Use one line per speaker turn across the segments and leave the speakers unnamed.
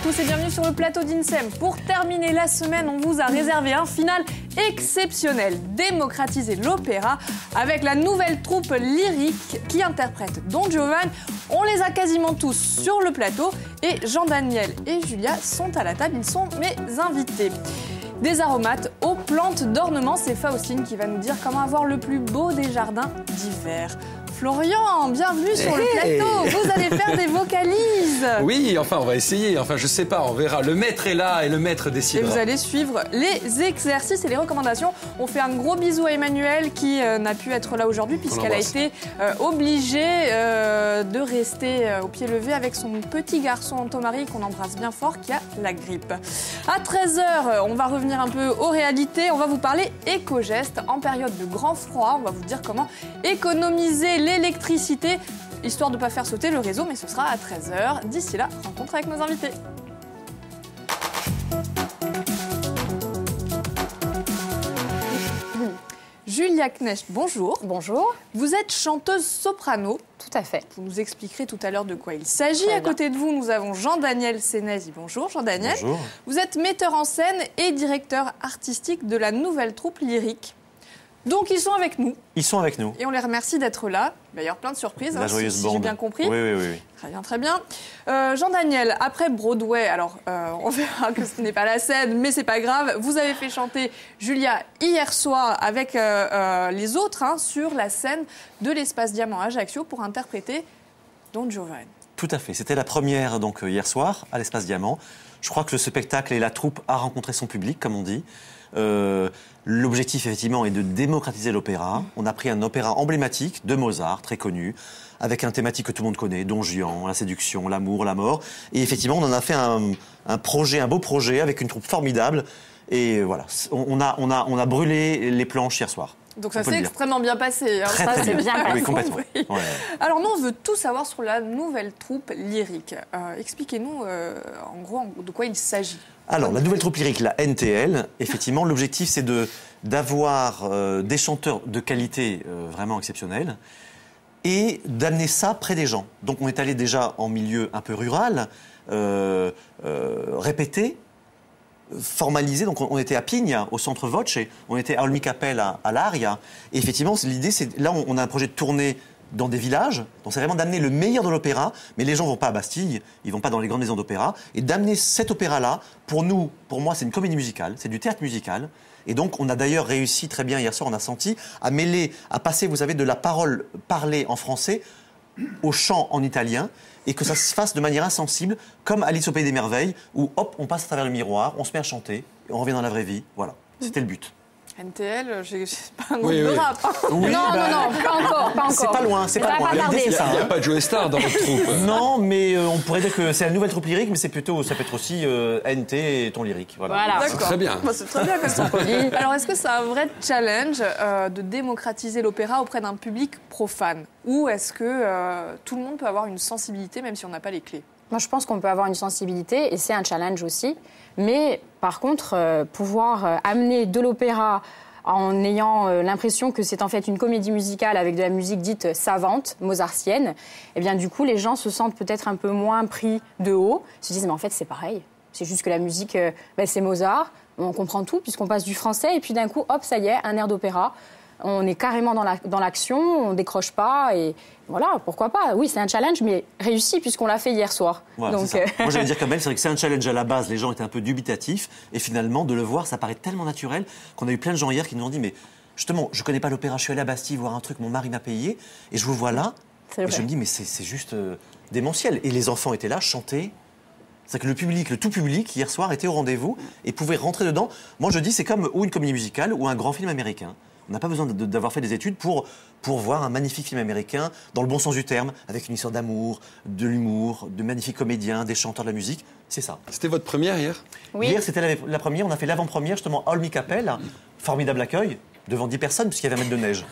tous et bienvenue sur le plateau d'INSEM. Pour terminer la semaine, on vous a réservé un final exceptionnel. Démocratiser l'opéra avec la nouvelle troupe lyrique qui interprète Don Giovanni. On les a quasiment tous sur le plateau et Jean-Daniel et Julia sont à la table, ils sont mes invités. Des aromates aux plantes d'ornement, c'est Faustine qui va nous dire comment avoir le plus beau des jardins d'hiver. Florian, bienvenue sur le plateau. Vous allez faire des vocalises.
Oui, enfin, on va essayer. Enfin, je sais pas, on verra. Le maître est là et le maître décidera.
Et vous allez suivre les exercices et les recommandations. On fait un gros bisou à Emmanuel qui n'a pu être là aujourd'hui puisqu'elle a été obligée de rester au pied levé avec son petit garçon Anto-Marie qu'on embrasse bien fort qui a la grippe. À 13h, on va revenir un peu aux réalités. On va vous parler éco-gestes. En période de grand froid, on va vous dire comment économiser l'électricité, histoire de ne pas faire sauter le réseau, mais ce sera à 13h. D'ici là, rencontre avec nos invités. Julia Knecht, bonjour.
Bonjour.
Vous êtes chanteuse soprano.
Tout à fait.
Vous nous expliquerez tout à l'heure de quoi il s'agit. À côté de vous, nous avons Jean-Daniel Sénézi. Bonjour Jean-Daniel.
Bonjour.
Vous êtes metteur en scène et directeur artistique de la nouvelle troupe lyrique. Donc ils sont avec nous.
Ils sont avec nous.
Et on les remercie d'être là. Il va y avoir plein de surprises,
La joyeuse
si
bande.
j'ai bien compris.
Oui.
Très bien, très bien. Jean-Daniel, après Broadway, alors on verra que ce n'est pas la scène, mais c'est pas grave. Vous avez fait chanter Julia hier soir avec les autres sur la scène de l'Espace Diamant à Ajaccio pour interpréter Don Giovanni.
Tout à fait. C'était la première donc hier soir à l'Espace Diamant. Je crois que ce spectacle et la troupe a rencontré son public, comme on dit. L'objectif, effectivement, est de démocratiser l'opéra. On a pris un opéra emblématique de Mozart, très connu, avec un thématique que tout le monde connaît, Don Juan, la séduction, l'amour, la mort. Et effectivement, on en a fait un projet, un beau projet, avec une troupe formidable. Et voilà, on a brûlé les planches hier soir.
Donc ça s'est extrêmement bien passé.
Très,
ça
très
s'est bien passé.
Oui, complètement. Ouais.
Alors nous, on veut tout savoir sur la nouvelle troupe lyrique. Expliquez-nous en gros de quoi il s'agit.
Alors, la nouvelle troupe lyrique, la NTL, effectivement, l'objectif, c'est d'avoir des chanteurs de qualité vraiment exceptionnelle et d'amener ça près des gens. Donc, on est allé déjà en milieu un peu rural, répéter, formaliser. Donc, on était à Pigna, au centre Voce, on était à Olmicapelle, à l'Aria. Et effectivement, l'idée, c'est là, on a un projet de tournée dans des villages, donc c'est vraiment d'amener le meilleur de l'opéra, mais les gens ne vont pas à Bastille, ils ne vont pas dans les grandes maisons d'opéra, et d'amener cet opéra-là, pour moi, c'est une comédie musicale, c'est du théâtre musical, et donc on a d'ailleurs réussi très bien hier soir, on a senti, à passer, vous savez, de la parole parlée en français au chant en italien, et que ça se fasse de manière insensible, comme Alice au Pays des Merveilles, où hop, on passe à travers le miroir, on se met à chanter, et on revient dans la vraie vie, voilà, c'était le but.
NTL, j'ai pas un groupe de rap.
Oui,
non, pas encore.
C'est pas loin, c'est pas loin.
Il n'y a pas de Joe Star dans votre troupe.
Non, mais on pourrait dire que c'est la nouvelle troupe lyrique, mais ça peut être aussi NT et ton lyrique. Voilà.
D'accord.
Très bien.
Bah, c'est très bien comme ça. Alors, est-ce que c'est un vrai challenge de démocratiser l'opéra auprès d'un public profane? Ou est-ce que tout le monde peut avoir une sensibilité, même si on n'a pas les clés?
Moi, je pense qu'on peut avoir une sensibilité, et c'est un challenge aussi. Mais par contre, pouvoir amener de l'opéra en ayant l'impression que c'est en fait une comédie musicale avec de la musique dite savante, mozartienne, et bien du coup, les gens se sentent peut-être un peu moins pris de haut. Ils se disent, mais en fait, c'est pareil. C'est juste que la musique, c'est Mozart. On comprend tout puisqu'on passe du français. Et puis d'un coup, hop, ça y est, un air d'opéra. On est carrément dans l'action, on décroche pas et voilà, pourquoi pas. Oui, c'est un challenge, mais réussi puisqu'on l'a fait hier soir.
Voilà,
donc,
Moi, j'allais dire quand même, c'est vrai que c'est un challenge à la base. Les gens étaient un peu dubitatifs et finalement, de le voir, ça paraît tellement naturel qu'on a eu plein de gens hier qui nous ont dit, mais justement, je connais pas l'opéra, je suis allé à Bastille voir un truc, mon mari m'a payé et je vous vois là. Et je me dis, mais c'est juste démentiel. Et les enfants étaient là, chantaient. C'est que le public, le tout public, hier soir, était au rendez-vous et pouvait rentrer dedans. Moi, je dis, c'est comme ou une comédie musicale ou un grand film américain. On n'a pas besoin d'avoir fait des études pour voir un magnifique film américain, dans le bon sens du terme, avec une histoire d'amour, de l'humour, de magnifiques comédiens, des chanteurs de la musique. C'est ça.
C'était votre première hier?
Oui.
Hier, c'était la première. On a fait l'avant-première, justement, à Olmicapelle. Formidable accueil. Devant 10 personnes, puisqu'il y avait un mètre de neige.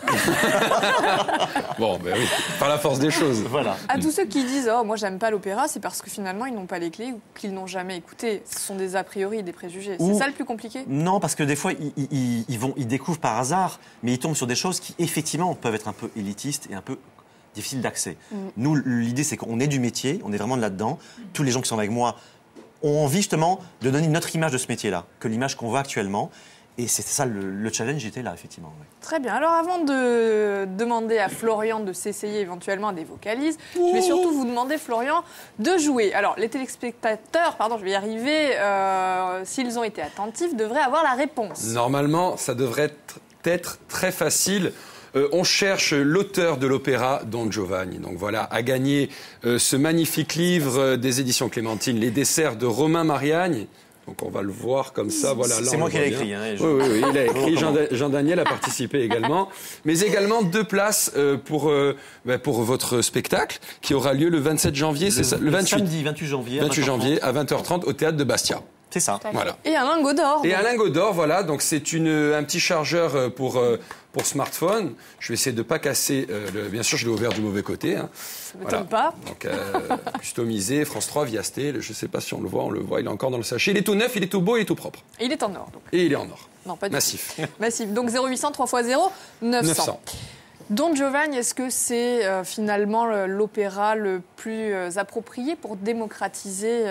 Bon, ben oui, par la force des choses.
Voilà.
À tous ceux qui disent « Oh, moi, j'aime pas l'opéra », c'est parce que finalement, ils n'ont pas les clés ou qu'ils n'ont jamais écouté. Ce sont des a priori et des préjugés. C'est ça le plus compliqué?
Non, parce que des fois, ils découvrent par hasard, mais ils tombent sur des choses qui, effectivement, peuvent être un peu élitistes et un peu difficiles d'accès. Nous, l'idée, c'est qu'on est du métier, on est vraiment là-dedans. Tous les gens qui sont avec moi ont envie justement de donner une autre image de ce métier-là que l'image qu'on voit actuellement. Et c'était ça, le challenge était là, effectivement. Ouais.
Très bien. Alors, avant de demander à Florian de s'essayer éventuellement à des vocalises, je vais surtout vous demander, Florian, de jouer. Alors, les téléspectateurs, pardon, je vais y arriver, s'ils ont été attentifs, devraient avoir la réponse.
Normalement, ça devrait être très facile. On cherche l'auteur de l'opéra Don Giovanni. Donc voilà, a gagné ce magnifique livre des éditions Clémentine, Les desserts de Romain Mariagne. Donc on va le voir comme ça. Voilà,
c'est moi qui l'ai écrit. Hein,
oui, il a écrit. Jean-Daniel a participé également. Mais également 2 places pour votre spectacle qui aura lieu le 27 janvier. C'est ça, le 28.
Samedi 28 janvier.
28 janvier à 20h30 au Théâtre de Bastia.
C'est ça.
Voilà.
Et un lingot d'or.
Et un lingot d'or, voilà. Donc c'est un petit chargeur pour smartphone. Je vais essayer de ne pas casser. Bien sûr, je l'ai ouvert du mauvais côté. Hein.
Ça ne m'étonne pas.
Donc customisé, France 3, Viasté. Je ne sais pas si on le voit, il est encore dans le sachet. Il est tout neuf, il est tout beau, il est tout propre.
Et il est en or. Donc.
Et il est en or.
Non, pas du
Massif.
tout. Massif. Donc 0800 3 x 0, 900. Don Giovanni, est-ce que c'est finalement l'opéra le plus approprié pour démocratiser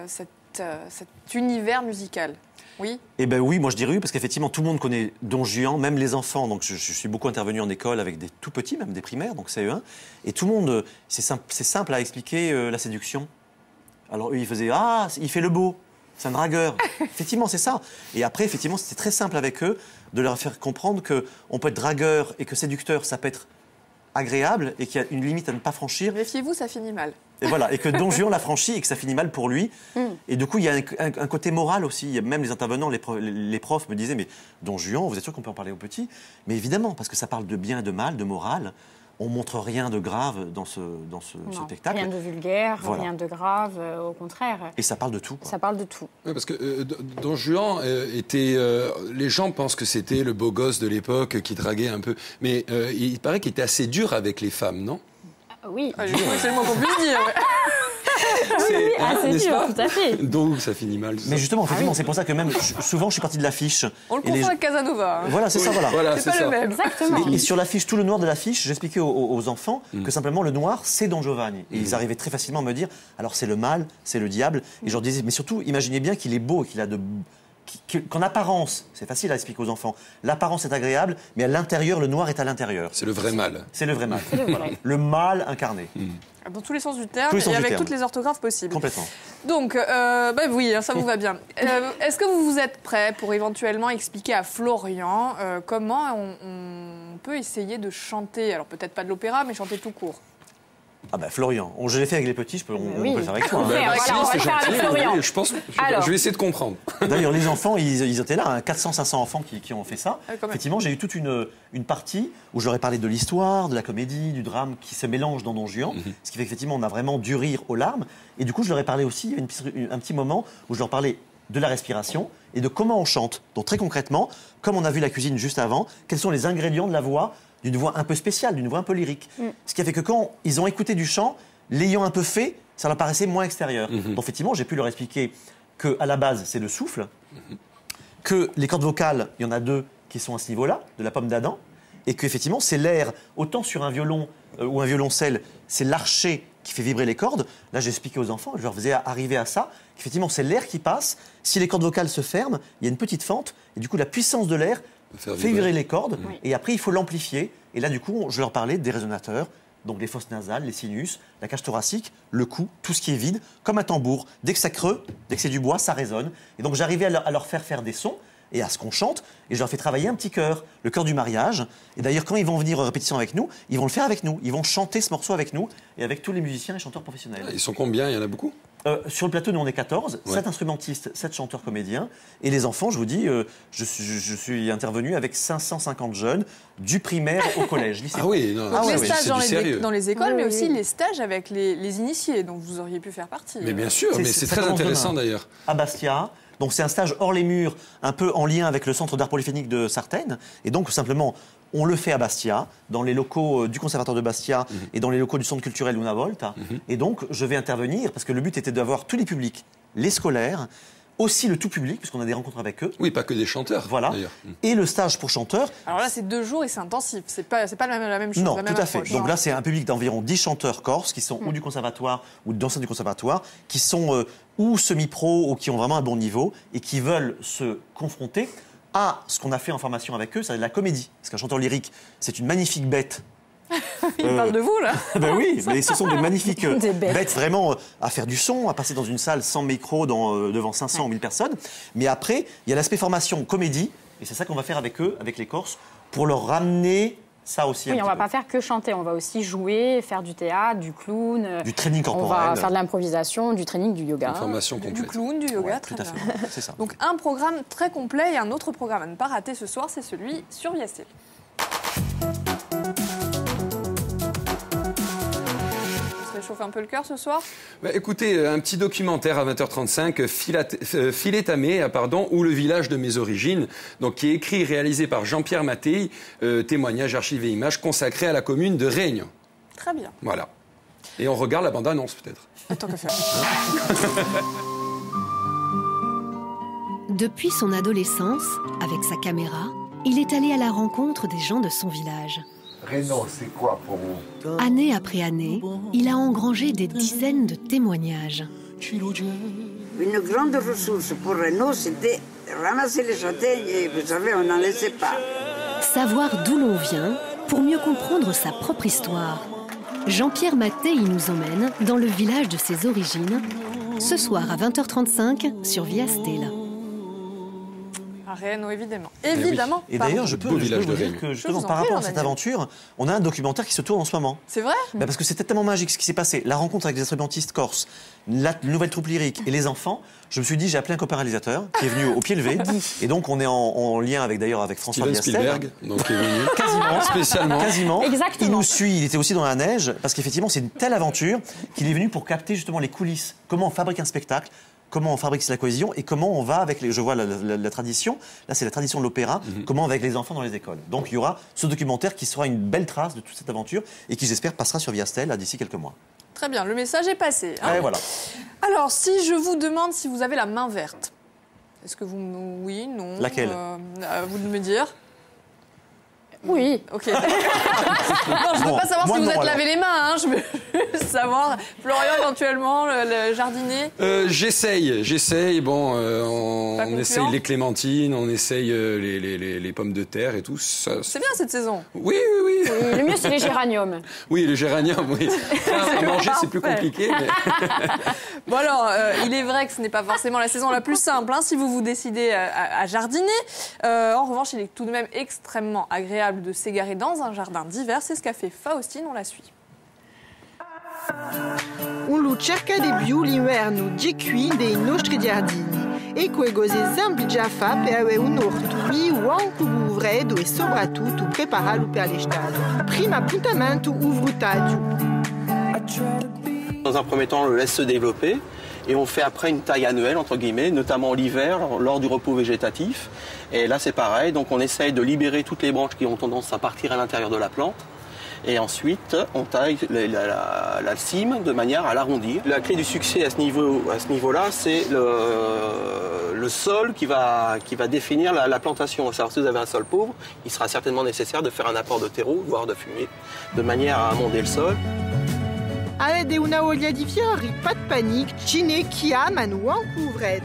cet univers musical? Oui.
Eh ben oui, moi je dirais oui, parce qu'effectivement tout le monde connaît Don Juan, même les enfants. Donc je suis beaucoup intervenu en école avec des tout petits, même des primaires, donc CE1. Et tout le monde, c'est simple à expliquer la séduction. Alors eux, ils faisaient il fait le beau, c'est un dragueur. Effectivement, c'est ça. Et après, effectivement, c'était très simple avec eux de leur faire comprendre qu'on peut être dragueur et que séducteur, ça peut être agréable et qu'il y a une limite à ne pas franchir.
Méfiez-vous, ça finit mal.
Et voilà, et que Don Juan l'a franchi et que ça finit mal pour lui. Et du coup, il y a un côté moral aussi. Il y a même les intervenants, les profs me disaient, mais Don Juan, vous êtes sûr qu'on peut en parler aux petits? Mais évidemment, parce que ça parle de bien et de mal, de morale. On montre rien de grave dans ce spectacle.
Rien de vulgaire,
voilà.
Rien de grave, au contraire.
Et ça parle de tout.
Ça parle de tout.
Oui, parce que Don Juan était... les gens pensent que c'était le beau gosse de l'époque qui draguait un peu. Mais il paraît qu'il était assez dur avec les femmes, non?
Oui.
C'est le mot qu'on puisse dire.
C'est dur, tout à fait.
Donc ça finit mal.
Mais justement, effectivement, c'est pour ça que même souvent je suis parti de l'affiche.
On le confond avec Casanova. Hein.
Voilà, c'est ça, voilà.
C'est pas le même.
Exactement.
Et sur l'affiche, tout le noir de l'affiche, j'expliquais aux enfants que simplement le noir, c'est Don Giovanni. Et ils arrivaient très facilement à me dire, alors c'est le mal, c'est le diable. Et je leur disais, mais surtout, imaginez bien qu'il est beau, qu'il a qu'en apparence, c'est facile à expliquer aux enfants, l'apparence est agréable, mais à l'intérieur, le noir est à l'intérieur.
C'est le vrai mal.
C'est le vrai mal. Le mal incarné.
Dans tous les sens du terme et avec toutes les orthographes possibles.
Complètement.
Donc, oui, ça vous va bien. Est-ce que vous êtes prêts pour éventuellement expliquer à Florian comment on peut essayer de chanter, alors peut-être pas de l'opéra, mais chanter tout court?
Ah ben Florian, je l'ai fait avec les petits, on peut le faire avec toi.
On va le faire avec Florian.
Je pense, je vais essayer de comprendre.
D'ailleurs, les enfants, ils étaient là, 400-500 enfants qui ont fait ça. Effectivement, j'ai eu toute une partie où je leur ai parlé de l'histoire, de la comédie, du drame qui se mélange dans Don Juan, ce qui fait qu'effectivement, on a vraiment du rire aux larmes. Et du coup, je leur ai parlé aussi, il y a un petit moment où je leur parlais de la respiration et de comment on chante. Donc très concrètement, comme on a vu la cuisine juste avant, quels sont les ingrédients de la voix, d'une voix un peu spéciale, d'une voix un peu lyrique. Ce qui a fait que quand ils ont écouté du chant, l'ayant un peu fait, ça leur paraissait moins extérieur. Donc effectivement, j'ai pu leur expliquer qu'à la base, c'est le souffle, que les cordes vocales, il y en a 2 qui sont à ce niveau-là, de la pomme d'Adam, et qu'effectivement, c'est l'air, autant sur un violon ou un violoncelle, c'est l'archet qui fait vibrer les cordes. Là, j'ai expliqué aux enfants, je leur faisais arriver à ça, qu'effectivement, c'est l'air qui passe. Si les cordes vocales se ferment, il y a une petite fente, et du coup, la puissance de l'air fait vibrer les cordes, et après, il faut l'amplifier. Et là, du coup, je leur parlais des résonateurs, donc les fosses nasales, les sinus, la cage thoracique, le cou, tout ce qui est vide, comme un tambour. Dès que ça creuse, dès que c'est du bois, ça résonne. Et donc, j'arrivais à leur faire des sons, et à ce qu'on chante, et je leur fais travailler un petit chœur, le chœur du mariage. Et d'ailleurs, quand ils vont venir en répétition avec nous, ils vont le faire avec nous. Ils vont chanter ce morceeu avec nous, et avec tous les musiciens et chanteurs professionnels.
Ils sont combien? Il y en a beaucoup?
Sur le plateau, nous, on est 14, 7 instrumentistes, 7 chanteurs comédiens. Et les enfants, je vous dis, je suis intervenu avec 550 jeunes, du primaire au collège, lycée.
Ah oui, non,
donc les stages dans les écoles, mais aussi
oui.
les stages avec les initiés, dont vous auriez pu faire partie.
Mais bien sûr, mais c'est très intéressant d'ailleurs.
À Bastia. Donc c'est un stage hors les murs, un peu en lien avec le Centre d'art polyphonique de Sartène. Et donc simplement, on le fait à Bastia, dans les locaux du Conservatoire de Bastia et dans les locaux du Centre culturel Luna Volta. Et donc je vais intervenir, parce que le but était d'avoir tous les publics, les scolaires, aussi le tout public, puisqu'on a des rencontres avec eux.
Oui, pas que des chanteurs,
voilà.
d'ailleurs.
Et le stage pour chanteurs.
Alors là, c'est 2 jours et c'est intensif. C'est pas la même chose.
Non,
la même
tout à fait.
approche.
Donc là, c'est un public d'environ 10 chanteurs corses qui sont ou du conservatoire ou d'anciens du conservatoire, qui sont ou semi-pro ou qui ont vraiment un bon niveau et qui veulent se confronter à ce qu'on a fait en formation avec eux, c'est de la comédie. Parce qu'un chanteur lyrique, c'est une magnifique bête.
Il parle de vous, là.
Ben oui, mais ce sont des magnifiques
Des
bêtes vraiment à faire du son, à passer dans une salle sans micro devant 500 ou 1000 personnes. Mais après, il y a l'aspect formation comédie, et c'est ça qu'on va faire avec eux, avec les Corses, pour leur ramener ça aussi.
Oui, on ne va pas faire que chanter, on va aussi jouer, faire du théâtre, du clown.
Du training corporel.
On va faire de l'improvisation, du training, du yoga.
Une formation
Du
complète.
clown, du yoga,
Ouais,
très
tout à
bien.
fait, c'est ça.
Donc un programme très complet et un autre programme à ne pas rater ce soir, c'est celui sur Viastel. Chauffe un peu le cœur ce soir.
Bah, écoutez, un petit documentaire à 20h35, Filet-Tamé, ou Le village de mes origines, donc qui est écrit et réalisé par Jean-Pierre Mattei, témoignage, archives et images consacré à la commune de Réignes.
Très bien.
Voilà. Et on regarde la bande-annonce peut-être.
Tant qu'à faire.
Depuis son adolescence, avec sa caméra, il est allé à la rencontre des gens de son village.
Renault, c'est quoi pour vous?
Année après année, il a engrangé des dizaines de témoignages.
Une grande ressource pour Renault, c'était ramasser les châtaignes et vous savez, on n'en laissait pas.
Savoir d'où l'on vient pour mieux comprendre sa propre histoire. Jean-Pierre Mattei nous emmène dans le village de ses origines, ce soir à 20h35 sur Viastel.
À Réno, évidemment. Évidemment.
Et d'ailleurs, je peux vous dire que justement, par rapport à cette
Daniel.
aventure, on a un documentaire qui se tourne en ce moment.
C'est vrai?
Parce que c'était tellement magique ce qui s'est passé. La rencontre avec les instrumentistes corses, la nouvelle troupe lyrique et les enfants. Je me suis dit, j'ai appelé un copain réalisateur qui est venu au pied levé. Et donc, on est en lien avec François
Steven
Viastel.
Spielberg, donc est venu
Quasiment.
spécialement.
Quasiment.
Exactement.
Il nous suit, il était aussi dans la neige, parce qu'effectivement, c'est une telle aventure qu'il est venu pour capter justement les coulisses. Comment on fabrique un spectacle, comment on fabrique la cohésion et comment on va avec les... Je vois la tradition, là c'est la tradition de l'opéra, comment on va avec les enfants dans les écoles. Donc il y aura ce documentaire qui sera une belle trace de toute cette aventure et qui j'espère passera sur Viastel d'ici quelques mois.
Très bien, le message est passé. Hein.
Et voilà.
Alors, si je vous demande si vous avez la main verte, est-ce que vous... Oui, non.
Laquelle
à vous de me dire.
Oui.
Ok. Non, je ne veux pas savoir si vous êtes lavé les mains. Hein. Je veux juste savoir. Florian, éventuellement, le jardinier.
J'essaye. Bon, on
concluant
essaye les clémentines, on essaye les pommes de terre et tout. Ça,
C'est bien cette saison.
Oui.
Oui, le mieux, c'est les géraniums.
Oui, les géraniums, oui. À manger, c'est plus
parfait.
compliqué. Mais...
Bon alors, il est vrai que ce n'est pas forcément la saison la plus simple hein, si vous vous décidez à jardiner. En revanche, il est tout de même extrêmement agréable de s'égarer dans un jardin d'hiver. C'est ce qu'a fait Faustine, on la suit.
Un cerca di più l'inverno di qui dei nostri giardini e quei cose sempre già fa per avere un orto o anche freddo e soprattutto preparato per l'estate. Primo appuntamento o fruttaggio.
Dans un premier temps, on le laisse se développer et on fait après une taille annuelle, entre guillemets, notamment l'hiver, lors du repos végétatif. Et là, c'est pareil, donc on essaye de libérer toutes les branches qui ont tendance à partir à l'intérieur de la plante. Et ensuite, on taille la cime de manière à l'arrondir. La clé du succès à ce niveau-là, c'est le sol qui va définir la plantation. Alors, si vous avez un sol pauvre, il sera certainement nécessaire de faire un apport de terreau, voire de fumier, de manière à amender le sol.
Avete una voglia di fiori, pas de panique, ci ne chiamano anche freddo.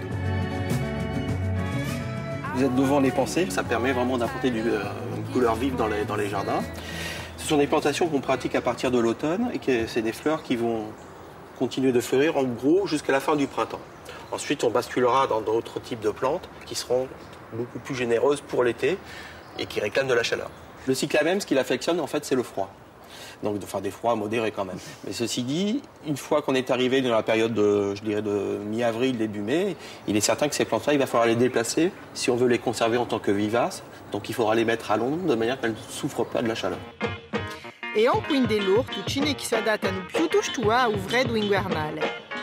Vous êtes devant les pensées, ça permet vraiment d'apporter une couleur vive dans les jardins. Ce sont des plantations qu'on pratique à partir de l'automne et que c'est des fleurs qui vont continuer de fleurir en gros jusqu'à la fin du printemps. Ensuite, on basculera dans d'autres types de plantes qui seront beaucoup plus généreuses pour l'été et qui réclament de la chaleur. Le cyclamème, ce qu'il affectionne, en fait, c'est le froid. Donc, enfin, des froids modérés quand même. Mais ceci dit, une fois qu'on est arrivé dans la période de mi-avril, début mai, il est certain que ces plantes-là, il va falloir les déplacer si on veut les conserver en tant que vivaces. Donc, il faudra les mettre à l'ombre de manière qu'elles ne souffrent pas de la chaleur.
E anche in dell'orto ci ne che si adattano piuttosto al freddo invernale.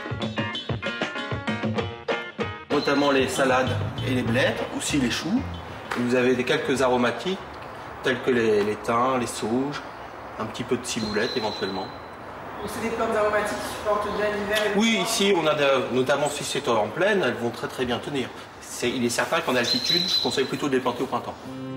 Notamment les salades et les blettes, aussi les choux. Et vous avez quelques aromatiques tels que les thym, les sauges, un petit peu de ciboulette éventuellement.
C'est des plantes aromatiques qui supportent bien l'hiver et le
Oui,
froid.
ici, on a notamment si c'est en plaine, elles vont très très bien tenir. Il est certain qu'en altitude, je conseille plutôt de les planter au printemps.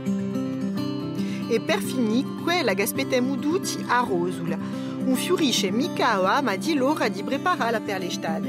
E per finire, quella che aspettiamo tutti a Rosula. Un fiorisce mica ma di l'ora di prepararla per l'estate.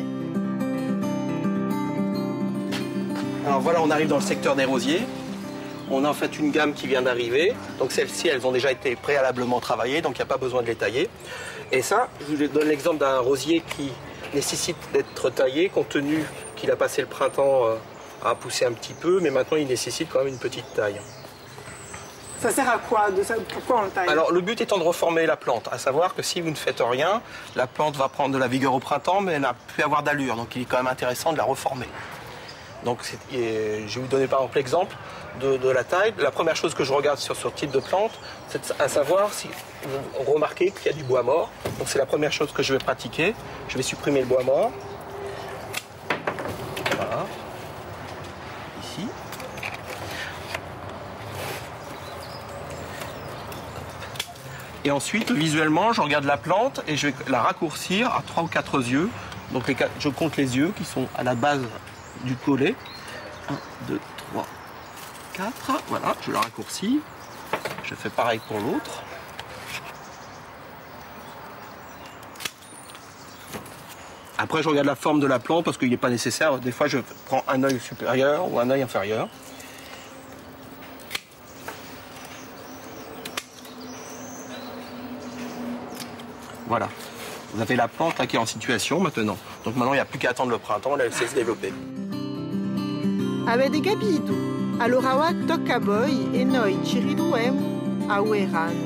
Alors voilà, on arrive dans le secteur des rosiers. On a en fait une gamme qui vient d'arriver. Donc celles-ci, elles ont déjà été préalablement travaillées, donc il n'y a pas besoin de les tailler. Et ça, je vous donne l'exemple d'un rosier qui nécessite d'être taillé, compte tenu qu'il a passé le printemps à pousser un petit peu, mais maintenant il nécessite quand même une petite taille.
Ça sert à quoi de ça? Pourquoi on le taille?
Alors le but étant de reformer la plante, à savoir que si vous ne faites rien, la plante va prendre de la vigueur au printemps, mais elle n'a plus avoir d'allure, donc il est quand même intéressant de la reformer. Donc je vais vous donner par exemple l'exemple de la taille. La première chose que je regarde sur ce type de plante, c'est à savoir si vous remarquez qu'il y a du bois mort. Donc c'est la première chose que je vais pratiquer. Je vais supprimer le bois mort. Voilà. Ici. Et ensuite, visuellement, je regarde la plante et je vais la raccourcir à 3 ou 4 yeux. Donc je compte les yeux qui sont à la base du collet. 1, 2, 3, 4. Voilà, je la raccourcis. Je fais pareil pour l'autre. Après, je regarde la forme de la plante parce qu'il n'est pas nécessaire. Des fois, je prends un œil supérieur ou un œil inférieur. Voilà. Vous avez la plante qui est en situation maintenant. Donc maintenant, il n'y a plus qu'à attendre le printemps, elle sait se développer.
Avete capito? Allora ora tocca a voi e noi ci ritroviamo a Uerano.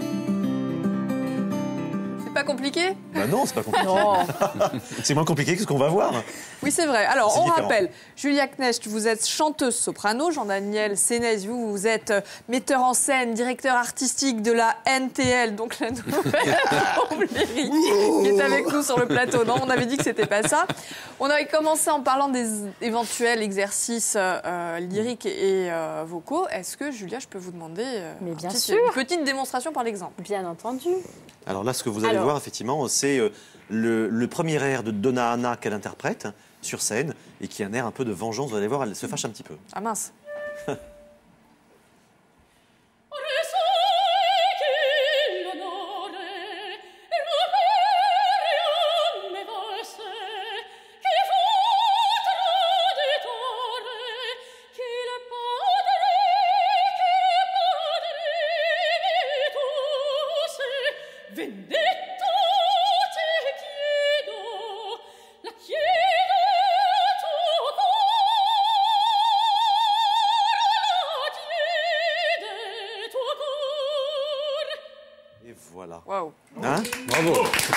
C'est pas compliqué?
Bah non, c'est pas compliqué.
Non.
C'est moins compliqué que ce qu'on va voir.
Oui, c'est vrai. Alors,
C'est
on
différent.
rappelle, Julia Knecht, vous êtes chanteuse soprano, Jean-Daniel Sénez, vous êtes metteur en scène, directeur artistique de la NTL, donc la nouvelle troupe lyrique, qui est avec nous sur le plateau. Non, on avait dit que c'était pas ça. On avait commencé en parlant des éventuels exercices lyriques et vocaux. Est-ce que, Julia, je peux vous demander
Mais bien
une
sûr.
petite démonstration par l'exemple?
Bien entendu.
Alors là, ce que vous allez voir, effectivement, c'est le premier air de Donna Anna qu'elle interprète sur scène et qui est un air un peu de vengeance. Vous allez voir, elle se fâche un petit peu.
Ah mince.
Et voilà.
Waouh.
Hein?
Bravo.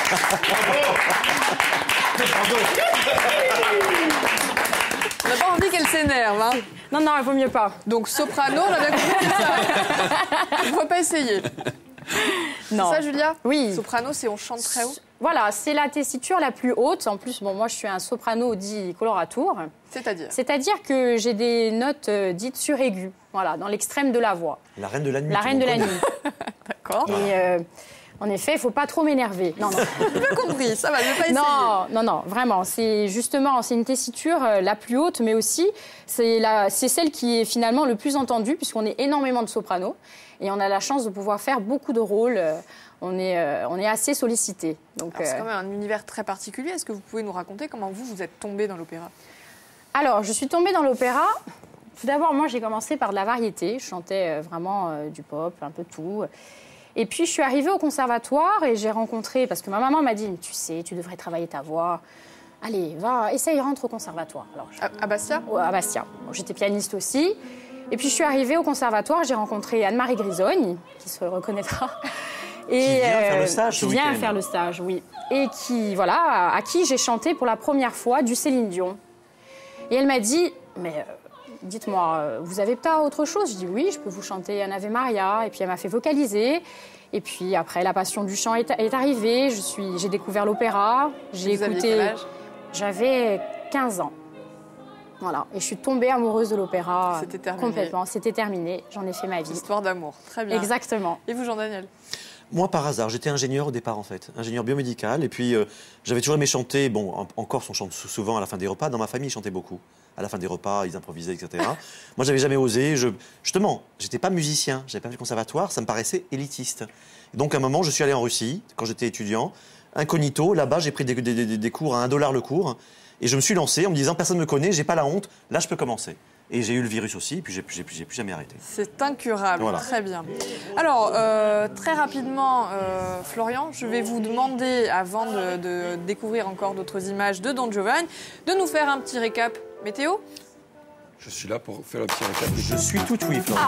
On n'a pas envie qu'elle s'énerve, hein.
Non, non, il vaut mieux pas.
Donc soprano, on a bien compris ça. Il ne faut pas essayer.
Non.
C'est ça, Julia?
Oui.
Soprano, c'est on chante très haut.
Voilà, c'est la tessiture la plus haute. En plus, bon, moi, je suis un soprano dit coloratour.
C'est-à-dire?
C'est-à-dire que j'ai des notes dites suraiguës, voilà, dans l'extrême de la voix.
La reine de la nuit.
La reine de la nuit.
D'accord.
Et en effet, il ne faut pas trop m'énerver. Non, non.
J'ai bien compris, ça va, je vais pas essayer.
Non, non, non, vraiment. C'est justement, c'est une tessiture la plus haute, mais aussi, c'est celle qui est finalement le plus entendue, puisqu'on est énormément de sopranos. Et on a la chance de pouvoir faire beaucoup de rôles. On est assez sollicité. Donc,
C'est quand même un univers très particulier. Est-ce que vous pouvez nous raconter comment vous êtes tombée dans l'opéra?
Alors, je suis tombée dans l'opéra. Tout d'abord, moi, j'ai commencé par de la variété. Je chantais vraiment du pop, un peu tout. Et puis, je suis arrivée au conservatoire et j'ai rencontré... Parce que ma maman m'a dit, tu sais, tu devrais travailler ta voix. Allez, va, essaye, rentre au conservatoire. Alors,
À Bastia?
Ouais, à Bastia. Bon, j'étais pianiste aussi. Et puis, je suis arrivée au conservatoire. J'ai rencontré Anne-Marie Grisogne, qui se reconnaîtra. Et,
qui vient faire le stage ce
Qui vient
week-end.
faire le stage, oui. Et qui, voilà, à qui j'ai chanté pour la première fois du Céline Dion. Et elle m'a dit, mais dites-moi, vous avez pas autre chose? Je dis oui, je peux vous chanter un Ave Maria. Et puis elle m'a fait vocaliser. Et puis après, la passion du chant est arrivée. J'ai découvert l'opéra. J'ai
Vous aviez
écouté.
quel âge?
J'avais 15 ans. Voilà, et je suis tombée amoureuse de l'opéra.
C'était terminé.
Complètement, c'était terminé, j'en ai fait ma vie.
Histoire d'amour, très bien.
Exactement.
Et vous, Jean-Daniel?
Moi, par hasard, j'étais ingénieur au départ, en fait, ingénieur biomédical. Et puis, j'avais toujours aimé chanter. Bon, en Corse, on chante souvent à la fin des repas. Dans ma famille, ils chantaient beaucoup. À la fin des repas, ils improvisaient, etc. Moi, j'avais jamais osé. Justement, j'étais pas musicien, j'avais pas fait le conservatoire, ça me paraissait élitiste. Et donc, à un moment, je suis allé en Russie, quand j'étais étudiant. Incognito, là-bas, j'ai pris des cours à $1 le cours. Et je me suis lancé en me disant, personne ne me connaît, j'ai pas la honte, là, je peux commencer. Et j'ai eu le virus aussi, et puis j'ai plus jamais arrêté.
C'est incurable,
voilà.
Très bien. Alors, très rapidement, Florian, je vais vous demander, avant de découvrir encore d'autres images de Don Giovanni, de nous faire un petit récap météo.
Je suis là pour faire le petit récap.
Je suis tout oui, Florian.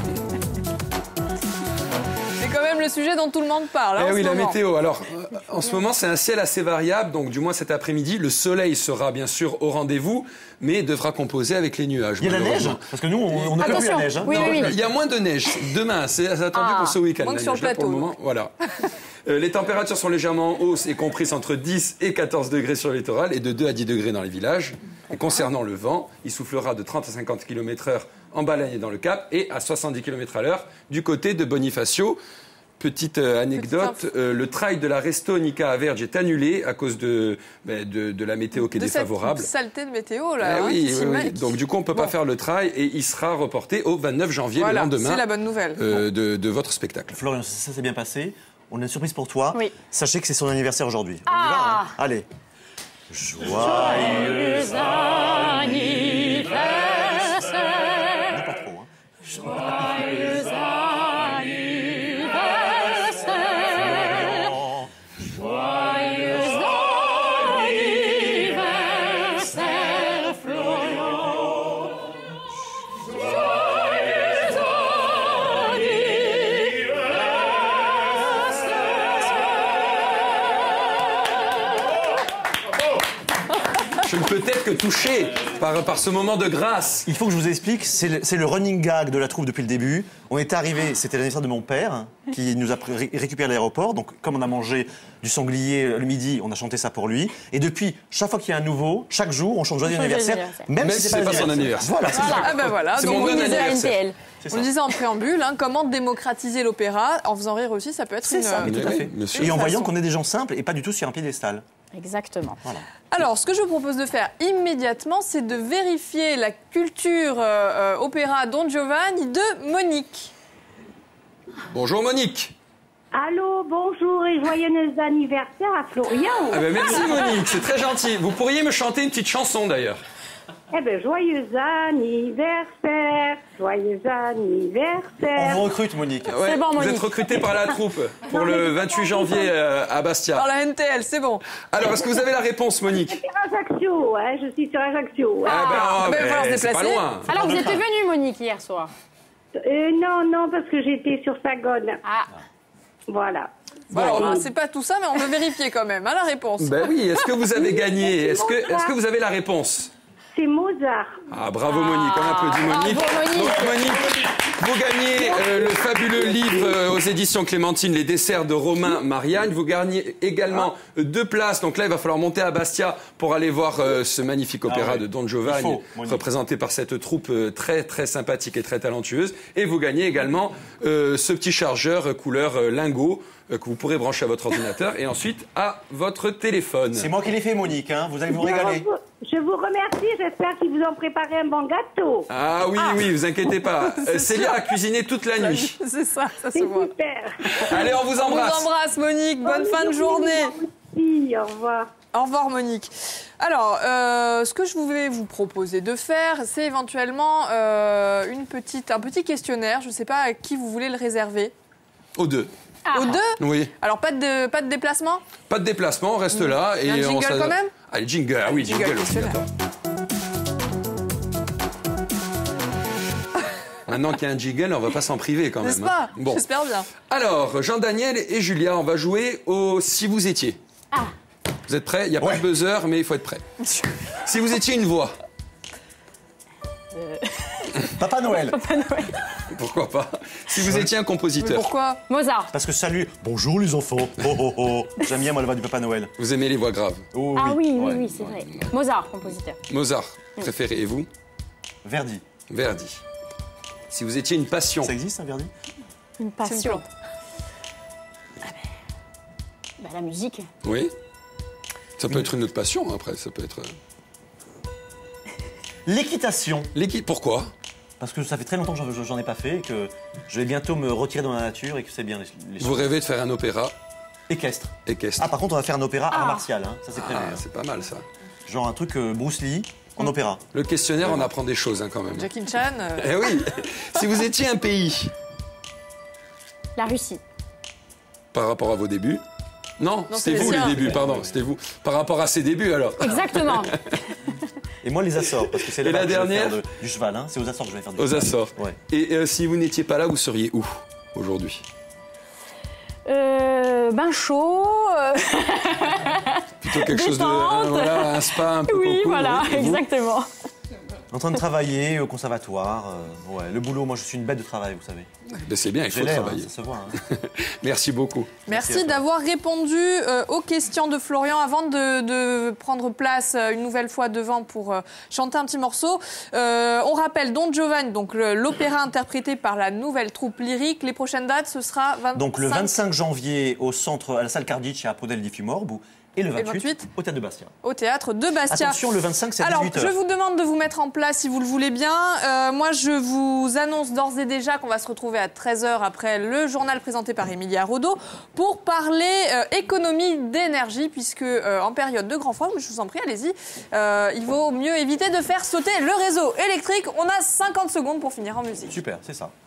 C'est quand même le sujet dont tout le monde parle.
Eh oui, la météo. Alors, en ce moment, c'est un ciel assez variable. Donc, du moins cet après-midi, le soleil sera bien sûr au rendez-vous, mais devra composer avec les nuages.
Il y a la neige, parce que nous, on ne peut plus la neige. Hein.
Oui,
non,
oui.
il y a moins de neige. Demain, c'est attendu pour ce week-end.
moins que sur le plateau.
Pour le moment, voilà. Les températures sont légèrement en hausse et comprises entre 10 et 14 degrés sur le littoral et de 2 à 10 degrés dans les villages. Et concernant le vent, il soufflera de 30 à 50 km/h en Balagne et dans le Cap et à 70 km/h du côté de Bonifacio. Petite anecdote, le trail de la Resto-Nica à Verge est annulé à cause de la météo qui est défavorable.
Cette saleté de météo, là.
Oui. Donc du coup, on ne peut pas faire le trail et il sera reporté au 29 janvier, le lendemain.
C'est la bonne nouvelle.
De votre spectacle.
Florian, ça s'est bien passé. On a une surprise pour toi.
Oui.
Sachez que c'est son anniversaire aujourd'hui. On y va, hein. Allez. Joyeux anniversaire. Pas trop, hein.
Joyeux anniversaire. Joyeux anniversaire, Florian. Joyeux
Je ne peux être que touché par ce moment de grâce.
Il faut que je vous explique, c'est le running gag de la troupe depuis le début. On est arrivé, c'était l'anniversaire de mon père, qui nous a récupéré à l'aéroport. Donc, comme on a mangé du sanglier le midi, on a chanté ça pour lui. Et depuis, chaque fois qu'il y a un nouveau, chaque jour, on chante joyeux anniversaire, même si c'est pas son anniversaire.
Voilà,
c'est ça.
Ah ben voilà,
C'est
donc
mon
on
bon
disait
anniversaire.
On le disait en préambule, comment démocratiser l'opéra en faisant rire aussi, ça peut être
C'est ça, mais tout à fait.
monsieur.
Et en voyant qu'on est des gens simples et pas du tout sur un piédestal.
Exactement.
Voilà.
Alors, ce que je vous propose de faire immédiatement, c'est de vérifier la culture opéra Don Giovanni de Monique.
Bonjour Monique.
Allô, bonjour et joyeux anniversaire à Florian.
Ah ben merci Monique, c'est très gentil. Vous pourriez me chanter une petite chanson d'ailleurs.
Eh bien, joyeux anniversaire, joyeux anniversaire.
On vous recrute, Monique.
Ouais,
C'est bon,
vous
Monique.
êtes recruté par la troupe pour le 28 janvier à Bastia.
Dans la NTL, c'est bon.
Alors, est-ce que vous avez la réponse, Monique?
Sur Ajaccio, hein, je suis sur Ajaccio.
Ah
ben, il va falloir se
c'est pas
déplacer.
loin.
Alors, vous êtes venue, Monique, hier soir?
Non, parce que j'étais sur Sagone.
Ah.
Voilà.
Bon, alors, c'est pas tout ça, mais on veut vérifier quand même, la réponse.
Ben oui, est-ce que vous avez gagné? Est-ce que vous avez la réponse?
C'est Mozart.
Ah, bravo Monique, on applaudit Monique.
Bravo, Monique.
Donc Monique, vous gagnez le fabuleux livre aux éditions Clémentine, Les desserts de Romain Mariagne. Vous gagnez également 2 places. Donc là, il va falloir monter à Bastia pour aller voir ce magnifique opéra de Don Giovanni, représenté par cette troupe très très sympathique et très talentueuse. Et vous gagnez également ce petit chargeur couleur lingot que vous pourrez brancher à votre ordinateur et ensuite à votre téléphone.
C'est moi qui l'ai fait, Monique. Hein. Vous allez vous régaler.
Je vous remercie, j'espère qu'ils vous ont préparé un bon gâteau.
Ah oui, vous inquiétez pas. Célia a cuisiné toute la nuit.
C'est ça se
C'est
voit.
super.
Allez, on vous
On
embrasse.
vous embrasse, Monique. Bonne fin de journée.
Merci, au revoir.
Au revoir, Monique. Alors, ce que je vais vous proposer de faire, c'est éventuellement un petit questionnaire. Je ne sais pas à qui vous voulez le réserver.
Aux deux.
Aux deux?
Oui.
Alors, pas de déplacement?
Pas de déplacement, on reste là.
Il y a un jingle quand même?
Allez, jingle. Ah oui, jingle aussi.
questionnaire.
Attends. Maintenant qu'il y a un jingle, on va pas s'en priver quand même.
N'est-ce pas?
Bon.
J'espère bien.
Alors, Jean-Daniel et Julia, on va jouer au Si vous étiez. Vous êtes prêts? Il n'y a pas de buzzer, mais il faut être prêt. Si vous étiez une voix.
Papa Noël.
Pourquoi pas? Si vous étiez un compositeur.
Pourquoi?
Mozart.
Parce que salut, bonjour les enfants. Oh, oh, oh. J'aime bien moi la voix du Papa Noël.
Vous aimez les voix graves.
Oh,
Ah oui,
Ouais.
oui, c'est vrai. Mozart, compositeur.
Mozart, préféré. Et vous?
Verdi.
Verdi. Si vous étiez une passion.
Ça existe un Verdi?
Une
C'est une
passion.
plante.
La musique.
Oui. Ça peut être une autre passion, après. Ça peut être...
L'équitation.
Pourquoi?
Parce que ça fait très longtemps que j'en ai pas fait et que je vais bientôt me retirer dans la nature et que c'est bien les
Vous rêvez de faire un opéra
équestre.
équestre.
Ah, par contre, on va faire un opéra art martial, hein. Ça c'est prévu.
Ah,
hein.
c'est pas mal, ça.
Genre un truc Bruce Lee en opéra.
Le questionnaire, on apprend des choses, hein, quand même.
Jackie Chan.
Eh oui. Si vous étiez un pays,
La Russie.
par rapport à vos débuts... Non,
Non,
c'était
c'est
vous
les
les
siens.
débuts, pardon, c'était vous. Par rapport à ses débuts, alors.
Exactement.
Et moi, les Açores, parce que c'est
Et
là
la
que je vais
dernière
faire du cheval. Hein. C'est aux Açores que je vais faire du
Aux
cheval.
Açores.
Ouais.
Et si vous n'étiez pas là, vous seriez où, aujourd'hui?
Bain chaud.
Plutôt quelque chose de...
Détente.
voilà, un spa un peu
Oui,
coco,
voilà,
oui. Et vous?
exactement.
En train de travailler au conservatoire. Ouais, le boulot, moi, je suis une bête de travail, vous savez.
Ben, c'est bien, il faut
J'ai l'air,
travailler.
hein, ça se voit. Hein.
Merci beaucoup.
Merci d'avoir répondu aux questions de Florian. Avant de prendre place une nouvelle fois devant pour chanter un petit morceau, on rappelle Don Giovanni, donc l'opéra interprété par la nouvelle troupe lyrique. Les prochaines dates, ce sera 25...
Donc le 25 janvier au centre, à la salle Cardici à Podel di Fumorbu. Et le 28, au Théâtre de Bastia.
Au Théâtre de Bastia.
Attention, le 25, c'est à 18h.
Alors, je vous demande de vous mettre en place si vous le voulez bien. Moi, je vous annonce d'ores et déjà qu'on va se retrouver à 13h après le journal présenté par Emilia Rodo pour parler économie d'énergie, puisque en période de grand froid, je vous en prie, allez-y, il vaut mieux éviter de faire sauter le réseau électrique. On a 50 secondes pour finir en musique.
Super, c'est ça.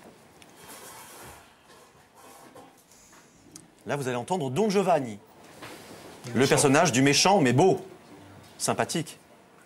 Là, vous allez entendre Don Giovanni. Le personnage du méchant, mais beau, sympathique.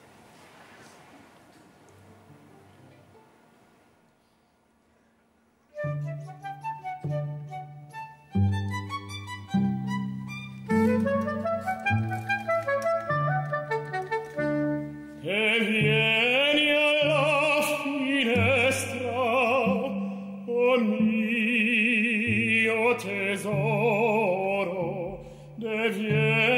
E vieni alla finestra, oh mio tesoro, e vieni